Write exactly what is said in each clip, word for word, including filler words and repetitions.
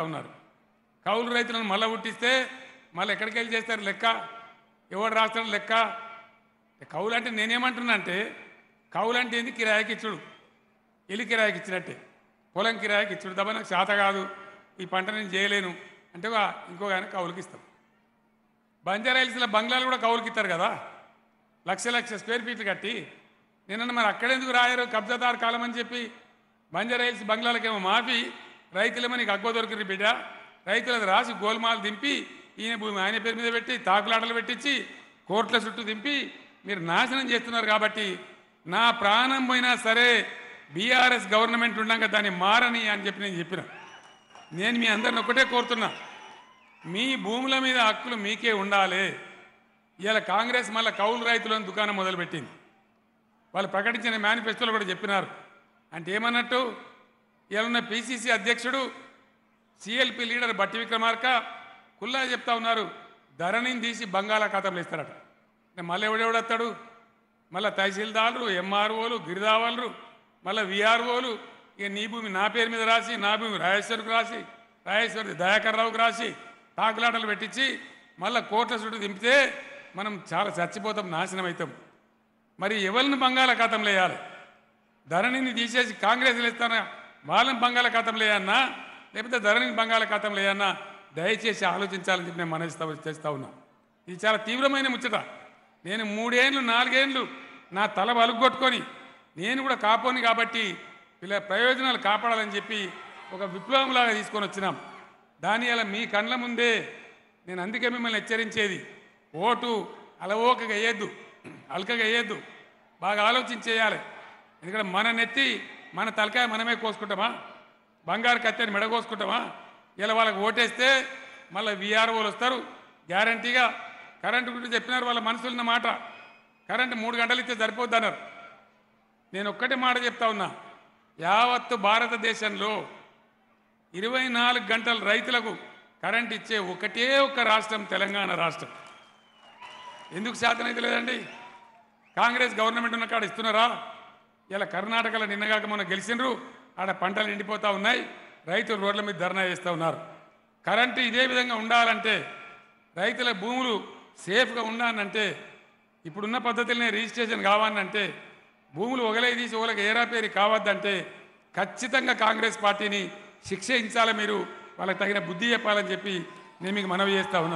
ఉన్నారు. కౌలు రైతులను మళ్ళీ పుట్టిస్తే మళ్ళీ ఎక్కడికి వెళ్ళి చేస్తారు లెక్క, ఎవడు రాష్ట్రం లెక్క. కౌలు అంటే నేనేమంటున్నా అంటే కౌలు అంటే ఏంది, కిరాయికి ఇచ్చుడు, ఇల్లు కిరాయికి ఇచ్చినట్టే, పొలం కిరాయికి ఇచ్చుడు తప్ప నాకు శాత కాదు, ఈ పంట నేను చేయలేను అంటే ఇంకో ఆయన కౌలుకి ఇస్తాం. బంజారా హిల్స్లో బంగ్లాలు కూడా కౌలుకి ఇస్తారు కదా, లక్ష లక్ష స్క్వేర్ ఫీట్లు కట్టి. నిన్న మరి అక్కడెందుకు రాయరు కబ్జాదారు కాలం అని చెప్పి బంజారా హిల్స్ బంగ్లాలకేమో మాఫీ, రైతులేమో నీకు అగ్గో దొరికింది బిడ్డ, రైతులకు రాసి గోల్మాలు దింపి ఈయన భూమి ఆయన పేరు మీద పెట్టి తాకులాటలు పెట్టించి కోర్టుల చుట్టూ దింపి మీరు నాశనం చేస్తున్నారు. కాబట్టి నా ప్రాణం పోయినా సరే బీఆర్ఎస్ గవర్నమెంట్ ఉండగా దాన్ని మారని అని చెప్పి నేను చెప్పిన. నేను మీ అందరిని ఒకటే కోరుతున్నా, మీ భూముల మీద హక్కులు మీకే ఉండాలి. ఇవాళ కాంగ్రెస్ మళ్ళీ కౌలు రైతులను దుకాణం మొదలుపెట్టింది. వాళ్ళు ప్రకటించిన మేనిఫెస్టోలో కూడా చెప్పినారు. అంటే ఏమన్నట్టు, ఇవాళ పిసిసి అధ్యక్షుడు సిఎల్పి లీడర్ బట్టి విక్రమార్క కుల్లా చెప్తా ఉన్నారు, ధరణిని తీసి బంగాళాఖాతంలో ఇస్తారట. అంటే మళ్ళీ ఎవడెవడొస్తాడు, మళ్ళీ తహసీల్దారులు, ఎంఆర్ఓలు, గిరిదావలు, మళ్ళీ విఆర్ఓలు, ఇక నీ భూమి నా పేరు మీద రాసి, నా భూమి రాజేశ్వరికి రాసి, రాజేశ్వరి దయాకర్ రావుకి రాసి తాకులాటలు పెట్టించి మళ్ళీ కోట్ల చుట్టూ దింపితే మనం చాలా చచ్చిపోతాం, నాశనం అవుతాం. మరి ఎవరిని బంగాళాఖాతంలో వేయాలి? ధరణిని తీసేసి కాంగ్రెస్లు ఇస్తానా వాళ్ళని బంగాళాఖాతంలో వేయన్నా, లేకపోతే ధరణిని బంగాళాఖాతంలో వేయన్నా? దయచేసి ఆలోచించాలని చెప్పి నేను మనసు చేస్తూ ఉన్నా. ఇది చాలా తీవ్రమైన ముచ్చట. నేను మూడేళ్ళు నాలుగేళ్ళు నా తల వలుగొట్టుకొని నేను కూడా కాపోని కాబట్టి వీళ్ళ ప్రయోజనాలు కాపాడాలని చెప్పి ఒక విప్లవంలాగా తీసుకొని వచ్చినాం. దాని అలా మీ కండ్ల ముందే నేను అందుకే మిమ్మల్ని హెచ్చరించేది, ఓటు అలవోకగా వేయద్దు, అల్కగా వేయద్దు, బాగా ఆలోచించేయాలి. ఎందుకంటే మన నెత్తి మన తలకాయ మనమే కోసుకుంటామా, బంగారు కత్తెని మెడ కోసుకుంటామా? ఇలా వాళ్ళకి ఓటేస్తే మళ్ళీ విఆర్ఓలు వస్తారు గ్యారంటీగా. కరెంటు గురించి చెప్పినారు, వాళ్ళ మనసులున్న మాట, కరెంటు మూడు గంటలు ఇస్తే సరిపోద్ది అన్నారు. నేను ఒక్కటే మాట చెప్తా ఉన్నా, యావత్తు భారతదేశంలో ఇరవై నాలుగు గంటలు రైతులకు కరెంట్ ఇచ్చే ఒకటే ఒక్క రాష్ట్రం తెలంగాణ రాష్ట్రం. ఎందుకు శాతం అయితే లేదండి? కాంగ్రెస్ గవర్నమెంట్ ఉన్న కాడ ఇస్తున్నారా? ఇలా కర్ణాటకలో నిన్నగాక మొన్న గెలిచినరు, ఆడ పంటలు ఎండిపోతూ ఉన్నాయి, రైతులు రోడ్ల మీద ధర్నా చేస్తూ ఉన్నారు. కరెంటు ఇదే విధంగా ఉండాలంటే, రైతుల భూములు సేఫ్గా ఉండాలంటే, ఇప్పుడున్న పద్ధతులనే రిజిస్ట్రేషన్ కావాలంటే, భూములు ఒకలే తీసి ఒకరికి ఏరాపేరి కావద్దంటే ఖచ్చితంగా కాంగ్రెస్ పార్టీని శిక్షించాలి. మీరు వాళ్ళకి తగిన బుద్ధి చెప్పాలని చెప్పి నేను మీకు మనవి చేస్తూ ఉన్నా.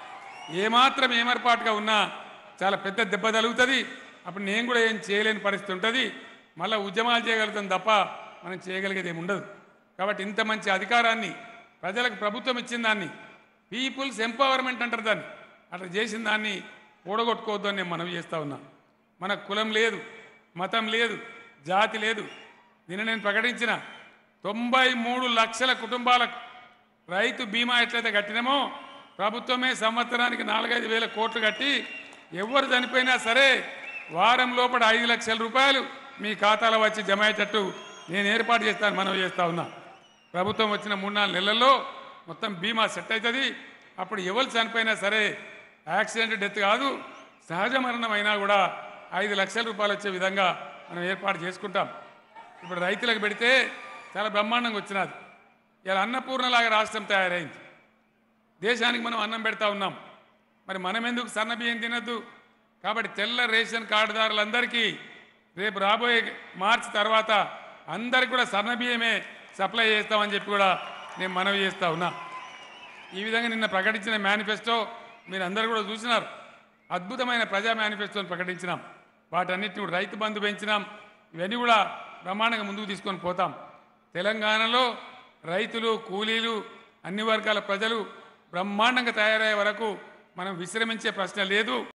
ఏమాత్రం ఏమర్పాటుగా ఉన్నా చాలా పెద్ద దెబ్బ తగులుతుంది. అప్పుడు నేను కూడా ఏం చేయలేని పరిస్థితి ఉంటుంది. మళ్ళీ ఉద్యమాలు చేయగలుగుతాం తప్ప మనం చేయగలిగేది ఏమి ఉండదు. కాబట్టి ఇంత మంచి అధికారాన్ని ప్రజలకు ప్రభుత్వం ఇచ్చిన దాన్ని, పీపుల్స్ ఎంపవర్మెంట్ అంటారు దాన్ని, అట్లా చేసిన దాన్ని ఓడగొట్టుకోవద్దు అని నేను మనవి చేస్తూ ఉన్నా. మనకు కులం లేదు, మతం లేదు, జాతి లేదు. నిన్న నేను ప్రకటించిన తొంభై మూడు లక్షల కుటుంబాలకు రైతు బీమా ఎట్లయితే కట్టినామో ప్రభుత్వమే సంవత్సరానికి నాలుగైదు వేల కోట్లు కట్టి ఎవరు చనిపోయినా సరే వారం లోపల ఐదు లక్షల రూపాయలు మీ ఖాతాలో వచ్చి జమ అయ్యేటట్టు నేను ఏర్పాటు చేస్తాను మనవి చేస్తూ ఉన్నా. ప్రభుత్వం వచ్చిన మూడు నాలుగు నెలల్లో మొత్తం బీమా సెట్ అవుతుంది. అప్పుడు ఎవరు చనిపోయినా సరే యాక్సిడెంట్ డెత్ కాదు, సహజ మరణం అయినా కూడా ఐదు లక్షల రూపాయలు వచ్చే విధంగా మనం ఏర్పాటు చేసుకుంటాం. ఇప్పుడు రైతులకు పెడితే చాలా బ్రహ్మాండంగా వచ్చినది. ఇలా అన్నపూర్ణలాగా రాష్ట్రం తయారైంది. దేశానికి మనం అన్నం పెడతా ఉన్నాం. మరి మనం ఎందుకు సన్న బియ్యం తినద్దు? కాబట్టి తెల్ల రేషన్ కార్డుదారులందరికీ రేపు రాబోయే మార్చి తర్వాత అందరికి కూడా సన్న బియ్యమే సప్లై చేస్తామని చెప్పి కూడా నేను మనవి చేస్తూ ఉన్నా. ఈ విధంగా నిన్న ప్రకటించిన మేనిఫెస్టో మీరు అందరూ కూడా చూసినారు. అద్భుతమైన ప్రజా మేనిఫెస్టోని ప్రకటించినాం. వాటన్నిటిని కూడా రైతు బంధు పెంచినాం. ఇవన్నీ కూడా బ్రహ్మాండంగా ముందుకు తీసుకొని పోతాం. తెలంగాణలో రైతులు, కూలీలు, అన్ని వర్గాల ప్రజలు బ్రహ్మాండంగా తయారయ్యే వరకు మనం విశ్రమించే ప్రశ్న లేదు.